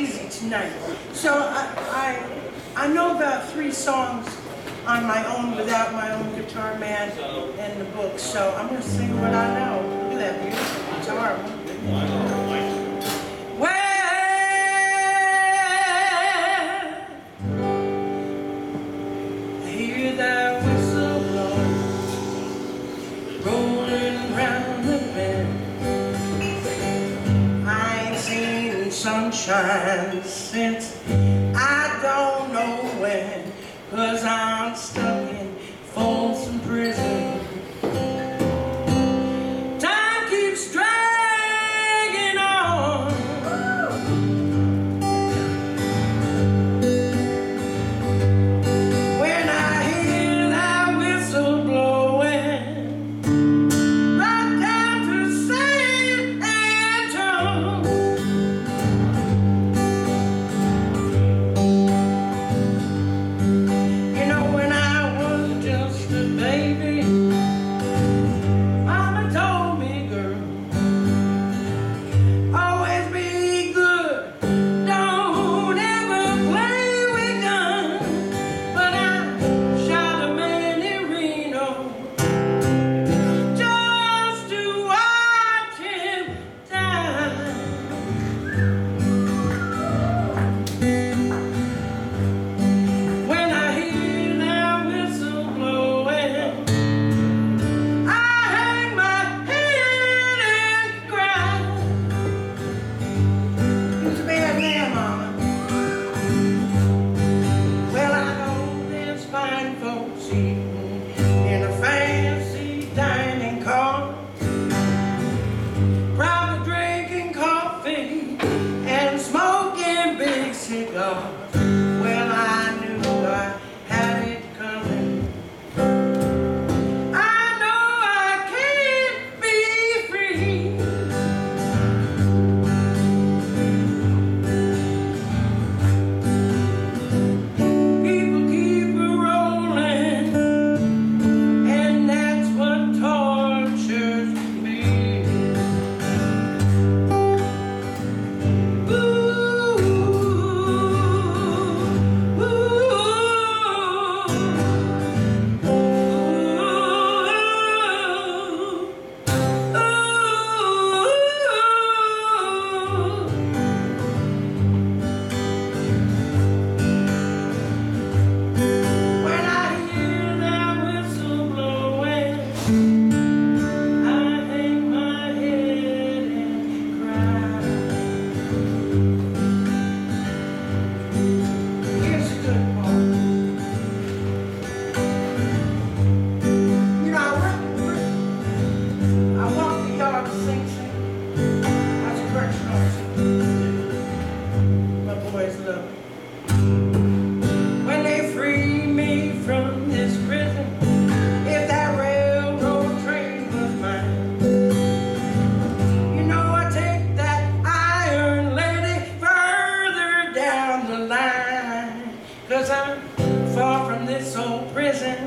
easy tonight. So I know about 3 songs on my own without my own guitar man and the book. So I'm going to sing what I know. Look at that beautiful guitar. Well, I hear that whistle blow, rolling round the bend. I ain't seen sunshine since I don't know when, 'cause I'm stuck in Folsom Prison. Time keeps dragging on. When I hear that whistle blowing right down to St. Anton, you know, when I was just a baby, Mama told me, girl, always be good, don't ever play with guns. But I shot a man in Reno just to watch him die. When I hear that whistle blowing, I hang my head and cry. Who's a bad man, Mama? Well, I know there's fine folks eating in a fancy dining car, probably drinking coffee and smoking big cigars. Well, I knew I had it coming. I know I can't be free. People keep rolling, and that's what tortures me. Ooh, ooh, when I hear that whistle blowing, I hang my head and cry. Here's a good part. You know, I walk the yard to Sing Sing. I was a correctional officer. My boys love me. When they free me from this prison, if that railroad train was mine, you know, I take that iron lady further down the line. 'Cause I'm far from this old prison,